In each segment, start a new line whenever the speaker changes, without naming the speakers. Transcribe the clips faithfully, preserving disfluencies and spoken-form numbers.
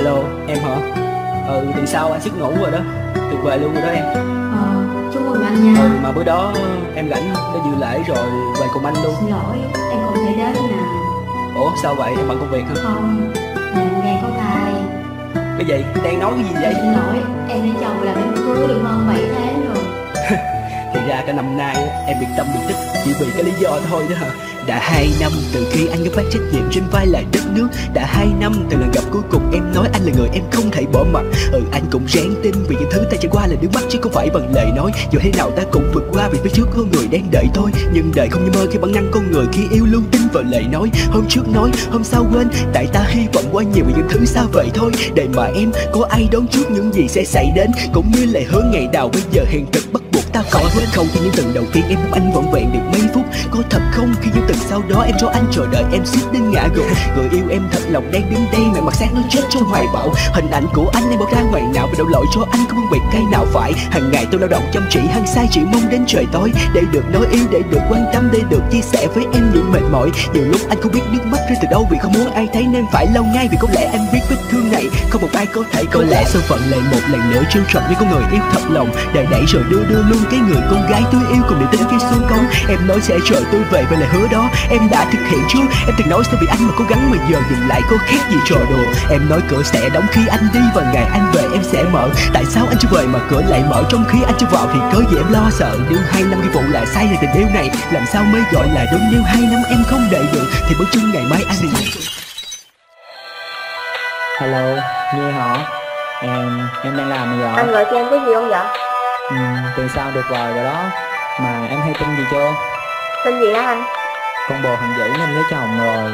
Alo, em hả? Ừ, thì sao anh sức ngủ rồi đó. Tuyệt vời luôn rồi đó em.
Ờ, chúc mừng anh nha.
Ừ, mà bữa đó em rảnh để dự lễ rồi về cùng anh luôn.
Xin lỗi, em không thể đến nào.
Ủa sao vậy, em bận công việc hả?
Không, là em đang có thai.
Cái gì? Đang nói cái gì vậy?
Xin lỗi, em lấy chồng làm em cưới được hơn bảy tháng rồi.
Thì ra cả năm nay em biệt tâm biệt tích chỉ vì cái lý do thôi đó hả? Đã hai năm từ khi anh gánh vác trách nhiệm trên vai lại đất nước. Đã hai năm từ lần gặp cuối cùng em nói anh là người em không thể bỏ mặt. Ừ, anh cũng ráng tin vì những thứ ta trải qua là nước mắt chứ không phải bằng lời nói. Dù thế nào ta cũng vượt qua vì phía trước có người đang đợi thôi. Nhưng đời không như mơ khi bản năng con người khi yêu luôn tin vào lời nói. Hôm trước nói, hôm sau quên, tại ta hy vọng quá nhiều về những thứ xa vậy thôi. Để mà em có ai đoán trước những gì sẽ xảy đến, cũng như lời hứa ngày đầu bây giờ hiện thực bắt buộc ta phải hết không. Khi những từng đầu tiên em giúp anh vỏn vẹn được mấy phút, có thật không khi những từng sau đó em cho anh chờ đợi em suýt đến ngã gục. Người yêu em thật lòng đang đứng đây mà mặt sáng nó chết trong hoài bão. Hình ảnh của anh em bỏ ra ngoài nào và đổ lỗi cho anh không phân biệt cái nào phải. Hàng ngày tôi lao động chăm chỉ hăng say chỉ mong đến trời tối để được nói yêu, để được quan tâm, để được chia sẻ với em những mệt mỏi. Nhiều lúc anh không biết nước mắt rơi từ đâu vì không muốn ai thấy nên phải lau ngay, vì có lẽ anh biết vết thương này không một ai có thể. Có lẽ số phận lại một lần nữa trêu chọc với con người yêu thật lòng, để đẩy rồi đưa đưa luôn cái người con gái tôi yêu cùng niềm tin khi xuống cống. Em nói sẽ chờ tôi về với lời hứa đó em đã thực hiện chưa? Em từng nói sẽ vì anh mà cố gắng, mà giờ dừng lại có khác gì trò đùa. Em nói cửa sẽ đóng khi anh đi và ngày anh về em sẽ mở. Tại sao anh chưa về mà cửa lại mở trong khi anh chưa vào? Thì cớ gì em lo sợ? Nếu hai năm cái vụ là sai về tình yêu này, làm sao mới gọi là đúng? Nếu hai năm em không đợi được thì bước chân ngày mai anh đi.
Hello, nghe hả? Em, em đang làm gì vậy?
Anh gọi cho em cái gì không vậy?
Ừ, từ sau được vời rồi đó. Mà em hay tin gì chưa?
Tin gì á anh?
Con bồ thằng Dữ nên lấy chồng rồi.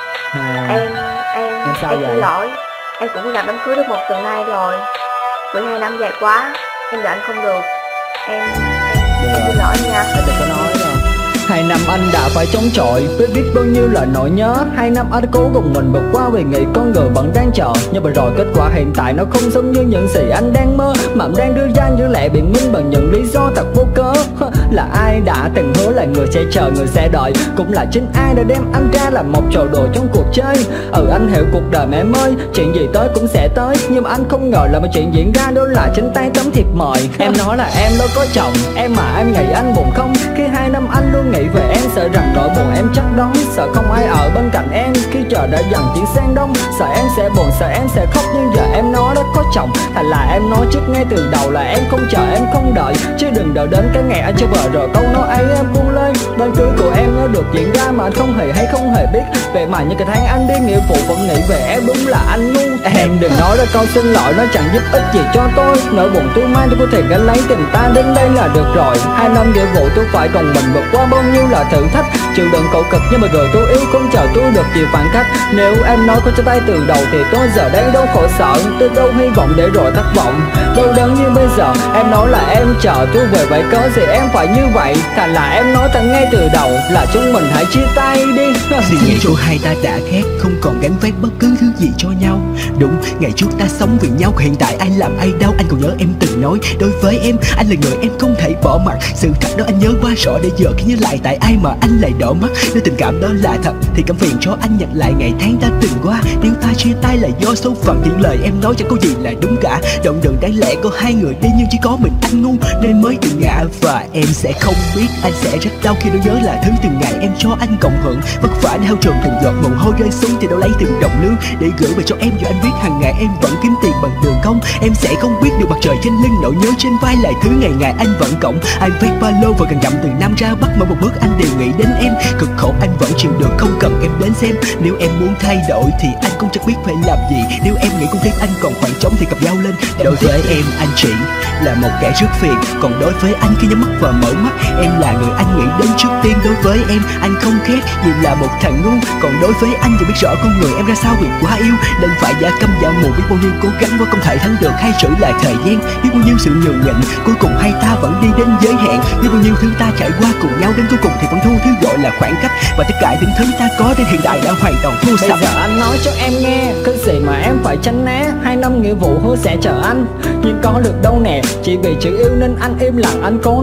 À,
Em, em,
em sao
em
vậy?
xin lỗi. Em cũng làm đám cưới được một tuần nay rồi. mười hai năm dài quá, em đợi anh không được. Em, em, em xin lỗi nha.
Em đừng có nói rồi. Hai năm anh đã phải chống chọi với biết bao nhiêu là nỗi nhớ. Hai năm anh cố gồng mình vượt qua vì nghĩ con người vẫn đang chờ. Nhưng mà rồi kết quả hiện tại nó không giống như những gì anh đang mơ, mà anh đang đưa ra những lẽ biện minh bằng những lý do thật vô cớ. Là ai đã từng hứa là người sẽ chờ, người sẽ đợi, cũng là chính ai đã đem anh ra làm một trò đùa trong cuộc chơi. Ừ, anh hiểu cuộc đời mẹ ơi, chuyện gì tới cũng sẽ tới. Nhưng mà anh không ngờ là một chuyện diễn ra đó là trên tay tấm thiệp mời. Em nói là em đâu có chồng, em mà em nghĩ anh buồn không? Khi hai năm anh luôn nghĩ về em, sợ rằng nỗi buồn em chắc đóng, sợ không ai ở bên cạnh em khi trời đã dần chuyển sang đông. Sợ em sẽ buồn, sợ em sẽ khóc, nhưng giờ em nói đã có chồng. Thành là em nói trước ngay từ đầu là em không chờ, em không đợi, chứ đừng đợi đến cái ngày anh chưa vợ rồi câu nói ấy em buông lên. Đám cưới của em nó được diễn ra mà anh không hề hay không hề biết. Vậy mà những cái tháng anh đi nghĩa vụ vẫn nghĩ về em, đúng là anh ngu. Em đừng nói ra câu xin lỗi, nó chẳng giúp ích gì cho tôi. Nỗi buồn tôi mang tôi có thể gánh lấy, tình ta đến đây là được rồi. Hai năm nghĩa vụ tôi phải còn mình vượt qua bao nhiêu là thử thách, chịu đựng khổ cực nhưng mà rồi tôi yêu không chờ tôi được chịu phản cách. Nếu em nói có cho tay từ đầu thì tôi giờ đây đâu khổ sở, tôi đâu hy vọng để rồi thất vọng, đâu đớn như bây giờ. Em nói là em chờ tôi về, vậy cớ gì em phải như vậy? Thành là em nói thẳng ngay từ đầu là chúng mình hãy chia tay đi.
Suy nghĩ của hai ta đã khác, không còn gánh vác bất cứ thứ gì cho nhau. Đúng, ngày trước ta sống vì nhau, hiện tại ai làm ai đau. Anh còn nhớ em từng nói đối với em, anh là người em không thể bỏ mặt. Sự thật đó anh nhớ quá rõ, để giờ khi nhớ lại tại ai mà anh lại đỏ mắt. Nếu tình cảm đó là thật thì cảm phiền cho anh nhận lại ngày tháng ta từng qua. Nếu ta chia tay là do số phận, những lời em nói chẳng có gì là đúng cả. Đoạn đường đáng lẽ có hai người đi nhưng chỉ có mình anh ngu nên mới tự ngã. Và em sẽ không biết anh sẽ rất đau khi nỗi nhớ là thứ từng ngày em cho anh cộng hưởng. Vất vả theo trường từng giọt mồ hôi rơi xuống thì đâu lấy từng đồng lương để gửi về cho em. Dù anh biết hàng ngày em vẫn kiếm tiền bằng đường công, em sẽ không biết được mặt trời trên lưng, nỗi nhớ trên vai là thứ ngày ngày anh vẫn cộng. Anh vác ba lô và gần dặm từ Nam ra Bắc, mỗi một bước anh đều nghĩ đến em. Cực khổ anh vẫn chịu được, không cần em đến xem. Nếu em muốn thay đổi thì anh cũng chẳng biết phải làm gì. Nếu em nghĩ công việc anh còn khoảng trống thì cặp dao lên. Đối với em anh chỉ là một kẻ rất phiền, còn đối với anh khi nhắm mắt và mở mắt, em là người anh nghĩ đến trước tiên. Đối với em anh không khác gì là một thằng ngu, còn đối với anh thì biết rõ con người em ra sao vì quá yêu nên phải giả câm giả mù. Biết bao nhiêu cố gắng vẫn không thể thắng được, hay chữ là thời gian. Biết bao nhiêu sự nhường nhịn, cuối cùng hai ta vẫn đi đến giới hạn. Biết bao nhiêu thứ ta trải qua cùng nhau đến cuối cùng thì vẫn thu thứ gọi là khoảng cách. Và tất cả những thứ ta có đến hiện tại đã hoàn toàn thua sạch.
Bây giờ anh nói cho em nghe cái gì mà em phải tránh né. Hai năm nghĩa vụ hứa sẽ chờ anh, nhưng có được đâu nè. Chỉ vì chữ yêu nên anh im lặng, anh cố nuốt đắng mà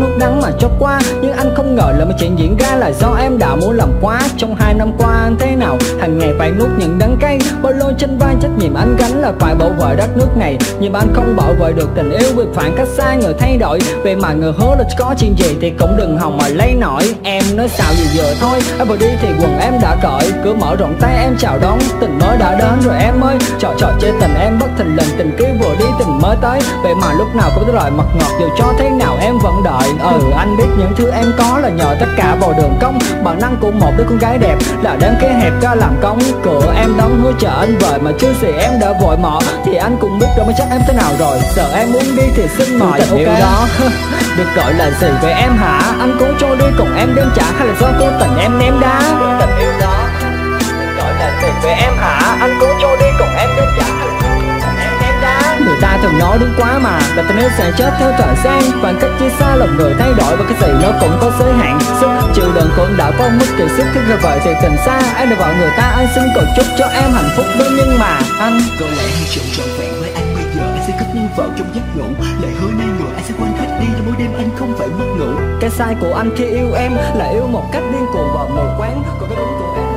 mà chót qua. Nhưng anh không ngờ là mọi chuyện diễn ra là do em đã muốn làm quá. Trong hai năm qua anh thế nào, hàng ngày phải nuốt những đắng cay. Bao lô trên vai trách nhiệm anh gánh là phải bảo vệ đất nước này. Nhưng anh không bảo vệ được tình yêu vì phản cách xa người thay đổi. Vậy mà người hứa là có chuyện gì thì cũng đừng hòng mà lấy nổi. Em nói sao gì giờ thôi, em vừa đi thì quần em đã cởi. Cửa mở rộng tay em chào đón, tình mới đã đến rồi em ơi. Trò trò chơi tình em bất thình lình, tình kia vừa đi tình mới tới. Vậy mà lúc nào cũng tới lời mặt ngọt dù cho thế nào em vẫn đợi. Ừ anh biết những thứ em có là nhờ tất cả vào đường công. Bản năng của một đứa con gái đẹp là đến cái hẹp ra làm công. Cửa em đóng hứa chờ anh về mà chưa gì em đã vội mò. Thì anh cũng biết rồi mới chắc em thế nào rồi. Giờ em muốn đi thì xin mời. Tình yêu đó được gọi là gì về em hả? Anh cố cho đi cùng em đem trả hay là do cố tình em ném đá? Tình yêu đó được gọi là gì về em hả? Anh cố cho đi cùng em đem trả hay là do cố tình em ném đá? Người ta thường nói đúng quá mà là tình yêu sẽ chết theo thời gian. Khoảng cách chia xa lòng người thay đổi và cái gì nó cũng có giới hạn. Sức chịu đựng cũng đã có mức kiệt sức khi người vợ thì tình xa. Em được vợ người ta anh xin cầu chúc cho em hạnh phúc đó. Nhưng mà anh
có lẽ hay trộn trọn vẹn với anh bây giờ anh sẽ cất như vào trong giấc ngủ. Lời hứa nay người anh sẽ quên hết đi là mỗi đêm anh không phải mất ngủ.
Cái sai của anh khi yêu em là yêu một cách điên cuồng và mù quáng. Còn cái đúng của em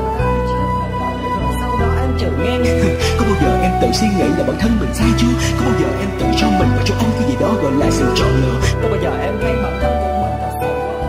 là sau đó em chịu ngang.
Có bao giờ em tự suy nghĩ là bản thân mình sai chưa? Có bao giờ em tự cho mình và cho anh cái gì đó gọi là sự chọn lựa?
Có bao giờ em thấy bản thân của mình thật sự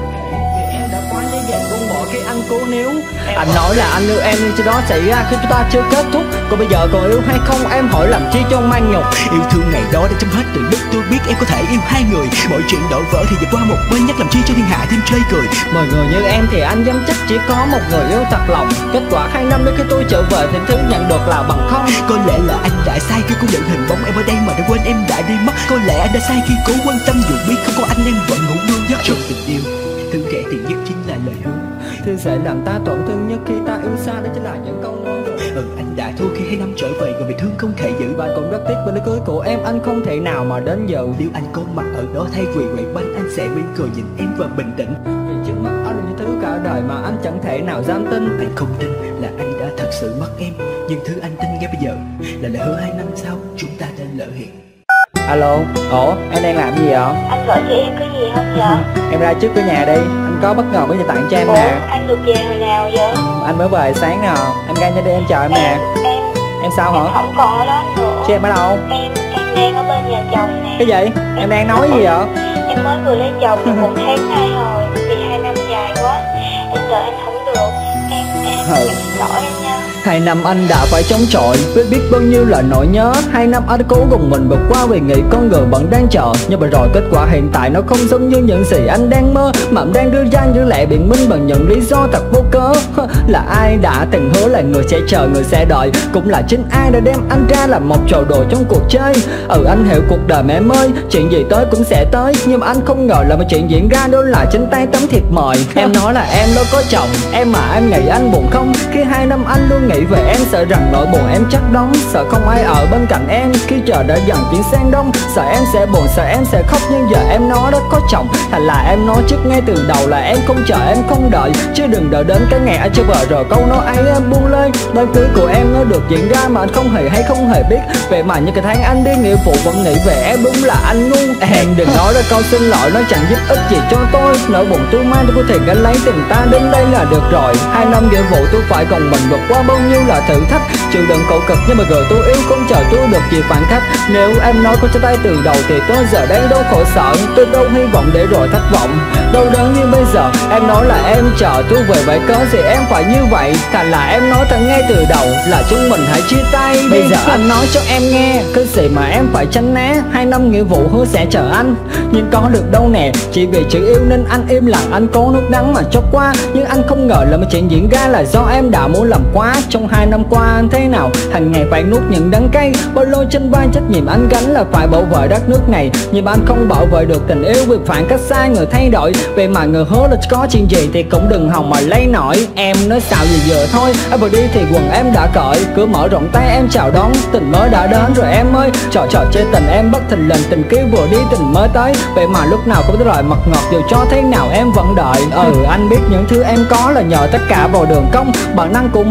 vì em đã quá dễ dàng buông bỏ khi anh cố níu. Anh nói là anh yêu em nhưng cho đó xảy ra khi chúng ta chưa kết thúc. Còn bây giờ còn yêu hay không em hỏi làm chi cho mang nhục.
Yêu thương ngày đó đã chấm hết từ lúc tôi biết em có thể yêu hai người. Mọi chuyện đổ vỡ thì dẹp qua một bên, nhắc làm chi cho thiên hạ thêm chơi cười.
Mọi người như em thì anh dám chắc chỉ có một người yêu thật lòng. Kết quả hai năm đến khi tôi trở về thì thứ nhận được là bằng không.
Có lẽ là anh đã sai khi cố nhận hình bóng em ở đây mà đã quên em đã đi mất. Có lẽ anh đã sai khi cố quan tâm dù biết không có anh em vẫn ngủ ngon giấc. Trong tình yêu, thứ rẻ tiền nhất chính là lời hứa.
Thứ sẽ làm ta tổn thương nhất khi ta yêu xa đó chính là những câu nói.
Ừ anh đã thua khi hai năm trở về người bị thương không thể giữ.
Và cũng rất tiếc bên lễ cưới của em anh không thể nào mà đến dự.
Nếu anh có mặt ở đó thay vì quậy bánh anh sẽ mỉm cười nhìn em và bình tĩnh.
Vì trước mắt anh là những thứ cả đời mà anh chẳng thể nào dám tin.
Anh không tin là anh đã thật sự mất em. Nhưng thứ anh tin ngay bây giờ là lời hứa hai năm sau chúng ta đã lỡ hẹn.
Alo, ủa em đang làm gì vậy?
Anh gọi cho em cái gì không vậy?
Em ra trước cửa nhà đi, anh có bất ngờ mới cho tặng cho em
Ủa,
nè.
anh được về hồi nào vậy?
Anh mới về sáng nè, em ra nha đi em chờ em nè.
Em,
Em sao
em
hả?
không còn ở đó nữa.
Chứ em ở đâu?
Em, em đang ở bên nhà chồng nè.
Cái gì? Em đang nói gì vậy?
Em mới vừa lấy chồng được một tháng nay rồi. Vì hai năm dài quá, em sợ anh không được. Em, em,
Ừ.
em xin lỗi anh nha.
Hai năm anh đã phải chống chọi với biết bao nhiêu là nỗi nhớ. Hai năm anh cố gồng mình vượt qua vì nghĩ con người vẫn đang chờ. Nhưng mà rồi kết quả hiện tại nó không giống như những gì anh đang mơ. Mà anh đang đưa ra những lẽ biện minh bằng những lý do thật vô cớ. Là ai đã từng hứa là người sẽ chờ, người sẽ đợi. Cũng là chính ai đã đem anh ra làm một trò đồ trong cuộc chơi. Ừ anh hiểu cuộc đời mẹ ơi, chuyện gì tới cũng sẽ tới. Nhưng mà anh không ngờ là một chuyện diễn ra đó là chính tay tấm thiệp mời. Em nói là em đâu có chồng, em mà em nghĩ anh buồn không? Khi hai năm anh luôn nghĩ về em, sợ rằng nỗi buồn em chắc đóng. Sợ không ai ở bên cạnh em khi trời đã dần chuyển sang đông. Sợ em sẽ buồn, sợ em sẽ khóc. Nhưng giờ em nói đã có chồng. Thành là em nói trước ngay từ đầu là em không chờ, em không đợi. Chứ đừng đợi đến cái ngày anh chưa vợ rồi câu nói ấy em buông lên. Đám cưới của em nó được diễn ra mà anh không hề hay không hề biết. Vậy mà những cái tháng anh đi nghĩa vụ vẫn nghĩ về em, đúng là anh ngu. Em đừng nói ra câu xin lỗi, nó chẳng giúp ích gì cho tôi. Nỗi buồn tôi mang tôi có thể gánh lấy, tình ta đến đây là được rồi. Hai năm nghĩa vụ tôi phải gồng mình vượt qua bao nhiêu là thử thách. Chịu đựng khổ cực nhưng mà người tôi yêu không chờ tôi được gì phản khách. Nếu em nói có cho tay từ đầu thì tôi giờ đây đâu khổ sở. Tôi đâu hy vọng để rồi thất vọng, đâu đớn như bây giờ. Em nói là em chờ tôi về, vậy cớ gì em phải như vậy? Thành là em nói thật ngay từ đầu là chúng mình hãy chia tay đi. Bây giờ anh nói cho em nghe cái gì mà em phải tránh né. Hai năm nghĩa vụ hứa sẽ chờ anh nhưng có được đâu nè. Chỉ vì chữ yêu nên anh im lặng, anh cố nước đắng mà chót qua. Nhưng anh không ngờ là một chuyện diễn ra là do em đã muốn làm quá. Trong hai năm qua anh thế nào, hàng ngày phải nuốt những đắng cay. Bao lô trên vai trách nhiệm anh gánh là phải bảo vệ đất nước này. Nhưng anh không bảo vệ được tình yêu vì phản cách xa người thay đổi. Vậy mà người hứa là có chuyện gì thì cũng đừng hòng mà lấy nổi. Em nói sao gì giờ thôi, em vừa đi thì quần em đã cởi. Cửa mở rộng tay em chào đón, tình mới đã đến rồi em ơi. Trò trò chơi tình em bất thình lình, tình kia vừa đi tình mới tới. Vậy mà lúc nào cũng tới lời mặt ngọt dù cho thế nào em vẫn đợi. Ừ anh biết những thứ em có là nhờ tất cả vào đường công. Bản năng của một đứa con gái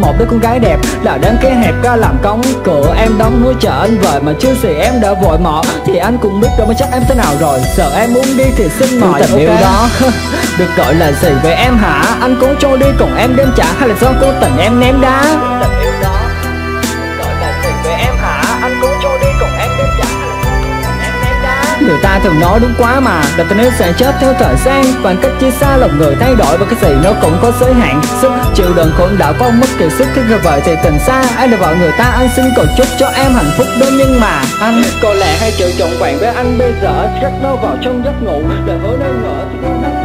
gái đẹp là đang cái hẹp ra làm công. Cửa em đóng núi chờ anh về mà chưa gì em đã vội mọ. Thì anh cũng biết rồi mà chắc em thế nào rồi. Sợ em muốn đi thì xin mời. Tình yêu đó được gọi là gì về em hả? Anh cố trôi đi còn em đem trả hay là do cố tình em ném đá? Tình yêu đó được gọi là gì về em hả? Anh cố trôi đi còn em đem trả hay là do cố tình em ném đá? Người ta thường nói đúng quá mà, là tình yêu sẽ chết theo thời gian. Và cách chia xa lòng người thay đổi và cái gì nó cũng có giới hạn. Sức chịu đựng cũng đã có mất kỳ sức. Khi vậy thì tình xa anh là vợ người ta. Anh xin cầu chúc cho em hạnh phúc đó. Nhưng mà anh có lẽ hay chịu trọn vẹn với anh bây giờ. Chắc nó vào trong giấc ngủ lời hứa nên ngỡ thì nó nằm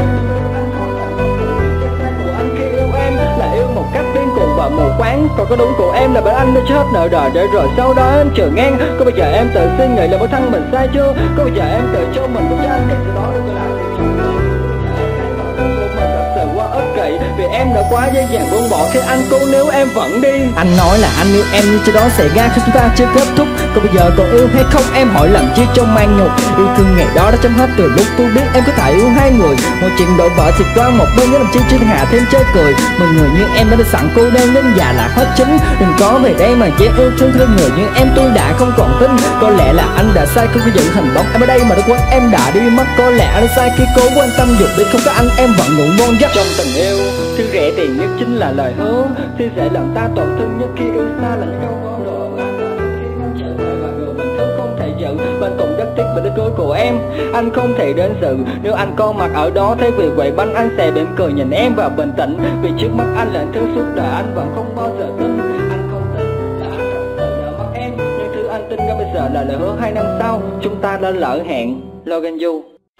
của anh khi yêu em là yêu một cách điên cuồng và mù quáng. Còn cái đúng của em là bởi anh đã chết nợ đời để rồi sau đó em chờ ngang. Có bao giờ em tự suy nghĩ là bản thân mình sai chưa? Có bao giờ em tự cho mình một cái anh cái gì đó để làm quá ích kỷ vì em đã quá dễ dàng buông bỏ khi anh cố nếu em vẫn đi. Anh nói là anh yêu em nhưng cho đó xảy ra khi chúng ta chưa kết thúc. Còn bây giờ còn yêu hay không em hỏi làm chi cho mang nhục. Yêu thương ngày đó đã chấm hết từ lúc tôi biết em có thể yêu hai người. Một chuyện đổ vỡ thì qua một bên nhớ làm chi chưa hạ thêm chơi cười. Một người như em đã được sẵn cô đơn nên già là hết chính. Đừng có về đây mà chỉ yêu thương thương người như em tôi đã không còn tin. Có lẽ là anh đã sai khi giữ hình bóng em ở đây mà đã quên em đã đi mất. Có lẽ anh đã sai khi cố quan tâm dục để không có anh em vẫn ngủ ngon giấc. Trong tình yêu thứ rẻ tiền nhất chính là lời hứa. Thì sẽ làm ta tổn thương nhất khi yêu xa là những câu ngôn đồ. Không thể giận bên cùng đất tiếc bên đứa cưới của em. Anh không thể đến dự nếu anh có mặt ở đó. Thế vì vậy banh anh sẽ mỉm cười nhìn em và bình tĩnh. Vì trước mắt anh là thứ suốt đời anh vẫn không bao giờ tin. Anh không tin là anh thật sự đã mất em. Nhưng thứ anh tin ra bây giờ là lời hứa hai năm sau chúng ta đã lỡ hẹn. Logan Du.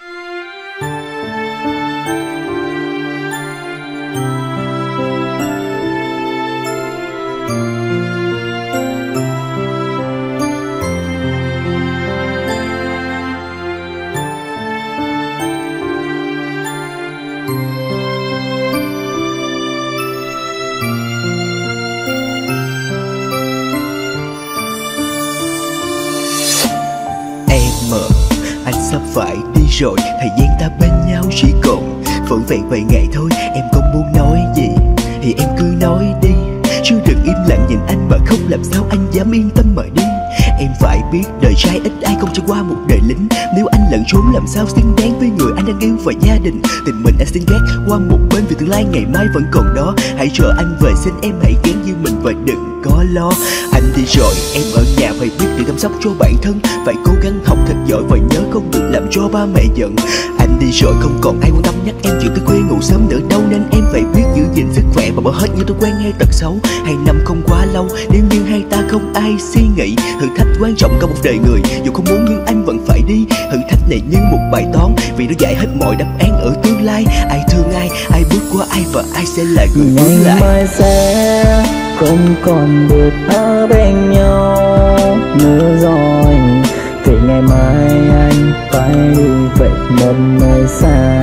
Anh sắp phải đi rồi, thời gian ta bên nhau chỉ còn vỏn vẹn vài ngày thôi. Em có muốn nói gì thì em cứ nói đi, chứ đừng im lặng nhìn anh mà không làm sao anh dám yên tâm mà đi. Em phải biết đời trai ít ai không trải qua một đời lính. Nếu anh lẫn trốn làm sao xứng đáng với người anh đang yêu và gia đình. Tình mình anh xin gác qua một bên vì tương lai ngày mai vẫn còn đó. Hãy chờ anh về xin em hãy gán như mình và đừng có lo. Anh đi rồi em ở nhà phải biết tự chăm sóc cho bản thân. Phải cố gắng học thật giỏi và nhớ không được làm cho ba mẹ giận. Anh đi rồi không còn ai quan tâm nhắc em chuyện tới khuya ngủ sớm nữa đâu. Nên em phải biết giữ gìn sức khỏe và bỏ hết những thói quen hay tật xấu. Hai năm không quá lâu nếu như hai ta không ai suy nghĩ. Thử thách quan trọng cả một đời người, dù không muốn nhưng anh vẫn phải đi. Thử thách này như một bài toán vì nó giải hết mọi đáp án ở tương lai. Ai thương ai, ai bước qua ai và ai sẽ là người bước lại.
Ngày mai sẽ không còn được ở bên nhau nữa rồi. Thì ngày mai anh phải đi về một nơi xa.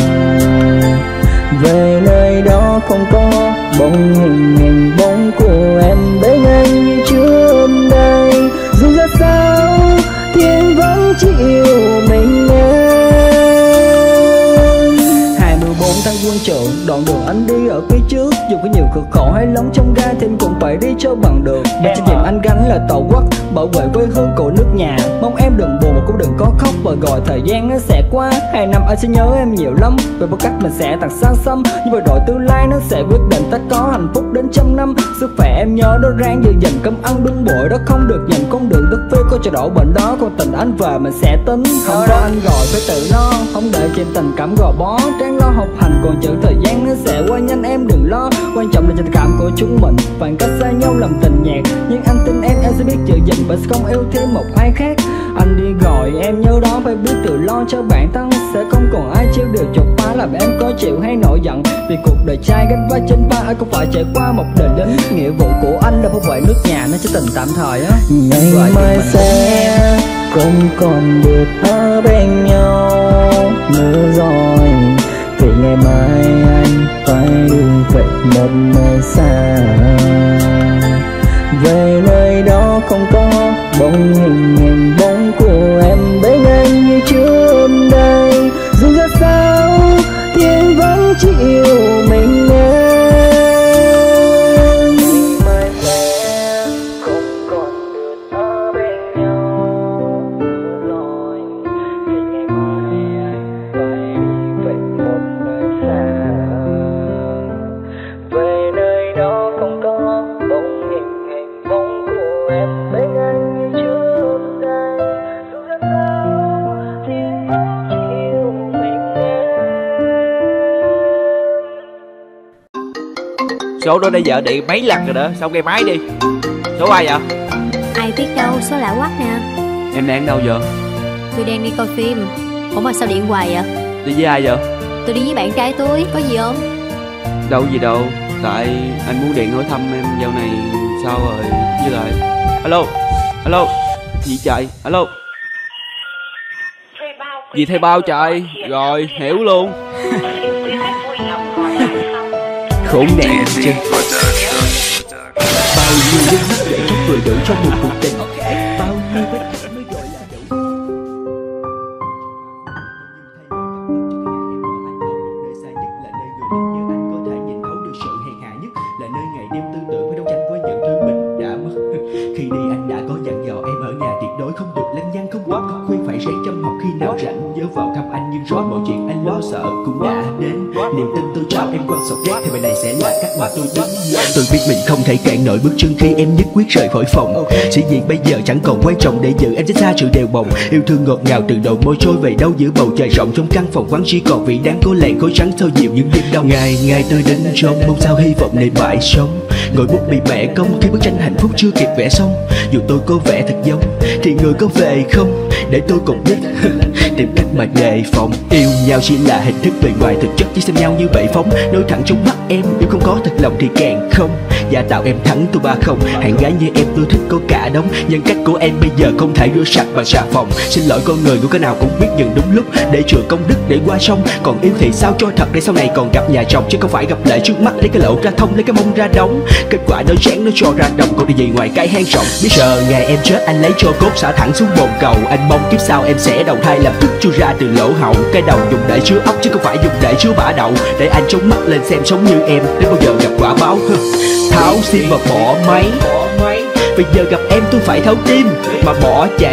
Về nơi đó không có bóng hình hình bóng của em bên anh như trước đây. Dù ra sao thì em vẫn chỉ yêu mình em. Hai mươi bốn tháng quân trưởng, đoạn đường anh đi ở phía trước. Dù có nhiều cực khổ hay lắm trong gai thì em cũng phải đi cho bằng được. Và trách nhiệm anh gánh là tổ quốc, bảo vệ quê hương của nước nhà. Mong em đừng buồn mà cũng đừng có khóc và gọi thời gian nó sẽ qua. Hai năm anh sẽ nhớ em nhiều lắm, về một cách mình sẽ thật xa xăm. Nhưng mà rồi tương lai nó sẽ quyết định ta có hạnh phúc đến trăm năm. Sức khỏe em nhớ đó ráng giữ dành cơm ăn đúng bội đó. Không được nhìn con đường đất phê có chờ đổ bệnh đó. Còn tình anh về mình sẽ tính. Không có anh gọi phải tự lo, không để chuyện tình cảm gò bó. Ráng lo học hành còn chữ thời gian nó sẽ qua nhanh em đừng lo. Quan trọng là tình cảm của chúng mình, khoảng cách xa nhau làm tình nhạt. Nhưng anh tin em em sẽ biết giữ gìn và sẽ không yêu thêm một ai khác. Anh đi gọi em nhớ đó phải biết tự lo cho bản thân. Sẽ không còn ai chịu được chột phá làm em có chịu hay nổi giận. Vì cuộc đời trai gánh vác trên vai ai cũng phải trải qua một đời lính. Nghĩa vụ của anh là bảo vệ nước nhà nó chỉ tình tạm thời á. Ngày mai sẽ không còn được ở bên nhau nữa rồi. Thì ngày mai anh phải đi về một nơi xa. Về nơi đó không có bóng hình hình bóng của em bên anh như trước đây. Dù ra sao thì em vẫn chỉ yêu mình em. Mai
Số đó nãy giờ điện mấy lần rồi đó, sao nghe máy đi. Số ai vậy?
Ai biết đâu, số lạ quắc nè.
Em đang đâu giờ?
Tôi đang đi coi phim. Ủa mà sao điện hoài vậy?
Đi với ai vậy?
Tôi đi với bạn trai tôi, có gì không?
Đâu gì đâu, tại anh muốn điện hỏi thăm em dạo này sao rồi. Với lại alo, alo, gì trời, alo. Gì thuê bao trời, rồi hiểu luôn.
Khốn nạn chứ. Bao nhiêu nước mắt để khóc vừa đủ trong một cuộc tình. Bao nhiêu vết thương mới gọi là đủ. Nơi xa nhất là nơi người lính như anh có thể nhìn thấu được sự hèn hạ nhất, là nơi ngày đêm tư tưởng phải đấu tranh với những thứ mình đã mất. Khi đi anh đã có dặn dò em ở nhà tuyệt đối không được lăng nhăng, không được thức khuya phải ráng chăm học, khi nào rảnh nhớ vào thăm anh, nhưng rồi mọi chuyện anh lo sợ cũng đã đến. Niềm tin tôi trao em quan sọc rét thì bài này sẽ là cách mà tôi đứng. Tôi biết mình không thể cản nổi bước chân khi em nhất quyết rời khỏi phòng. Sĩ diện bây giờ chẳng còn quan trọng để giữ em tránh xa sự đều bồng. Yêu thương ngọt ngào từ đầu môi trôi về đâu giữa bầu trời rộng, trong căn phòng vắng chỉ còn vị đáng có làn khói trắng thâu dịu những đêm đông. Ngày ngày tôi đến trong mong sao hy vọng này mãi sống, ngồi bút bị mẹ công khi bức tranh hạnh phúc chưa kịp vẽ xong. Dù tôi có vẽ thật giống thì người có về không, để tôi cùng biết tìm cách mà đề phòng. Yêu nhau chỉ là hình thức bề ngoài, thực chất chỉ xem nhau như bể phóng. Nói thẳng trong mắt em, yêu không có thật lòng thì càng không. Giả tạo em thắng tôi ba không, hạng gái như em tôi thích có cả đống. Nhân cách của em bây giờ không thể rửa sạch bằng xà phòng. Xin lỗi con người của cái nào cũng biết dừng đúng lúc để chừa công đức để qua sông. Còn yêu thì sao cho thật để sau này còn gặp nhà chồng, chứ không phải gặp lệ trước mắt lấy cái lỗ ra thông, lấy cái mông ra đóng. Kết quả nói chán nó cho ra đồng, còn điều gì ngoài cái hang rộng. Biết giờ ngày em chết anh lấy tro cốt xả thẳng xuống bồn cầu. Anh mong kiếp sau em sẽ đầu thai làm thức chui ra từ lỗ hậu. Cái đầu dùng để chứa ốc chứ không phải dùng để chứa bã đậu. Để anh trông mắt lên xem sống như em đến bao giờ gặp quả báo. Tháo sim và bỏ máy, bây giờ gặp em tôi phải tháo tim mà bỏ chạy.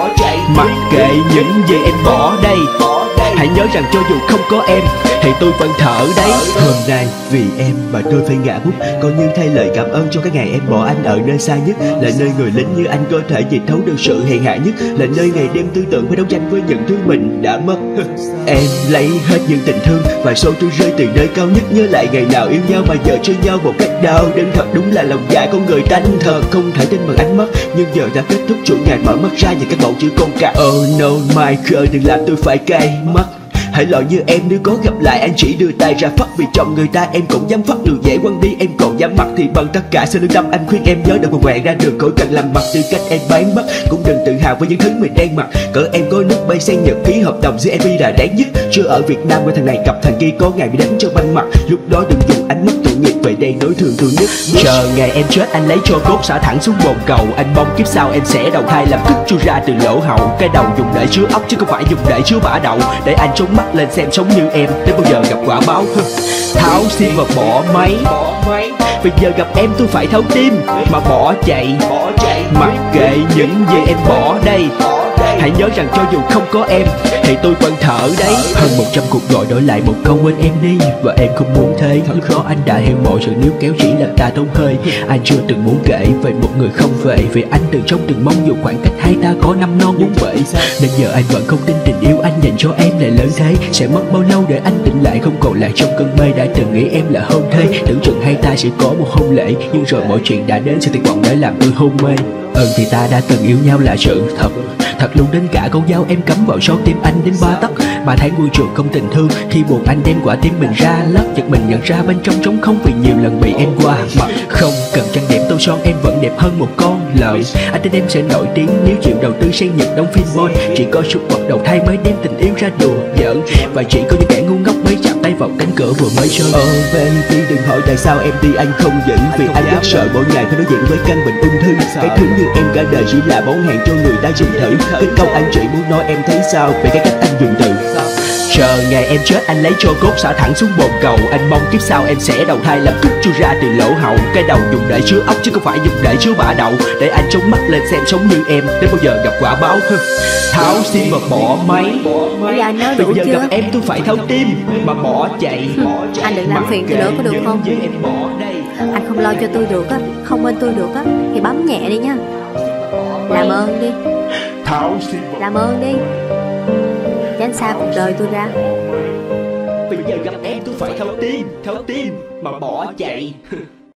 Mặc kệ những gì em bỏ đây, hãy nhớ rằng cho dù không có em thì tôi vẫn thở đấy. Hôm nay vì em mà tôi phải ngã bút, coi như thay lời cảm ơn cho cái ngày em bỏ anh ở nơi xa nhất. Là nơi người lính như anh có thể nhìn thấu được sự hèn hạ nhất, là nơi ngày đêm tư tưởng phải đấu tranh với những thứ mình đã mất. Em lấy hết những tình thương và số tôi rơi từ nơi cao nhất. Nhớ lại ngày nào yêu nhau mà giờ chơi nhau một cách đau đớn thật. Đúng là lòng dạ con người tanh thật, không thể tin bằng ánh mắt. Nhưng giờ đã kết thúc chuỗi ngày mở mắt ra nhìn các mẫu chữ con cả. Oh no my girl, đừng làm tôi phải cay mắt. Hãy loại như em nếu có gặp lại anh chỉ đưa tay ra phát, vì chồng người ta em cũng dám phát đường dễ quăng đi. Em còn dám mặc thì bằng tất cả sự lương tâm anh khuyên em nhớ đừng một quẹn ra đường, khỏi cần làm mặt tư cách em bán mắt. Cũng đừng tự hào với những thứ mình đang mặc, cỡ em có nước bay sang Nhật ký hợp đồng giữa em là đáng nhất. Chưa ở Việt Nam qua thằng này gặp thằng kia có ngày bị đánh cho banh mặt, lúc đó đừng dùng ánh mắt tội nghiệp về đây đối thương tôi nhất. Chờ ngày em chết anh lấy tro cốt xả thẳng xuống bồn cầu. Anh mong kiếp sau em sẽ đầu thai làm thức chui ra từ lỗ hậu. Cái đầu dùng để chứa ốc chứ không phải dùng để chứa bã đậu. Để anh trông mắt lên xem sống như em đến bao giờ gặp quả báo. Tháo sim và bỏ máy, bây giờ gặp em tôi phải tháo tim mà bỏ chạy. Mặc kệ những gì em bỏ đây, hãy nhớ rằng cho dù không có em thì tôi vẫn thở đấy. Hơn một trăm cuộc gọi đổi lại một câu quên em đi, và em không muốn thế. Thật khó anh đã hiểu mọi sự níu kéo chỉ làm ta tốn hơi. Anh chưa từng muốn kể về một người không về, vì anh từng trong từng mong dù khoảng cách hai ta có năm non bốn bể. Nên giờ anh vẫn không tin tình yêu anh dành cho em lại lớn thế. Sẽ mất bao lâu để anh tỉnh lại không còn lạc trong cơn mê. Đã từng nghĩ em là hôn thê, tưởng chừng hai ta sẽ có một hôn lễ, nhưng rồi mọi chuyện đã đến, sự tuyệt vọng đã làm tôi hôn mê. Ơn thì ta đã từng yêu nhau là sự thật, thật luôn đến cả con dao em cắm vào xót tim anh đến ba tấc. Mà tháng vui trường không tình thương, khi buồn anh đem quả tim mình ra lấp. Giật mình nhận ra bên trong trống không vì nhiều lần bị em qua mặt. Không cần trang điểm tô son em vẫn đẹp hơn một con lợn. Anh tin em sẽ nổi tiếng nếu chịu đầu tư xây Nhật đóng phim boy. Chỉ có suốt bậc đầu thai mới đem tình yêu ra đùa giỡn, và chỉ có những kẻ ngu ngốc mới chạm tay vào cánh cửa vừa mới chơi. Oh baby đừng hỏi tại sao em đi anh không giữ, vì anh rất sợ mỗi ngày phải đối diện với căn bệnh ung thư. Cái thứ như em cả đời chỉ là món hàng cho người ta dùng thử. Cái câu anh chỉ muốn nói em thấy sao về cái cách anh dùng từ. Chờ ngày em chết anh lấy tro cốt xả thẳng xuống bồn cầu. Anh mong kiếp sau em sẽ đầu thai làm thức chui ra từ lỗ hậu. Cái đầu dùng để chứa ốc chứ không phải dùng để chứa bã đậu. Để anh trông mắt lên xem sống như em đến bao giờ gặp quả báo. Tháo sim và bỏ máy, bây giờ gặp em tôi phải tháo tim mà bỏ chạy.
Anh đừng làm phiền tôi nữa có được không? Anh không lo cho tôi được á, không bên tôi được á, thì bấm nhẹ đi nha. Làm ơn đi, làm ơn đi, tránh xa cuộc đời tôi ra.
Bây giờ gặp em tôi phải tháo tim, tháo tim mà bỏ chạy.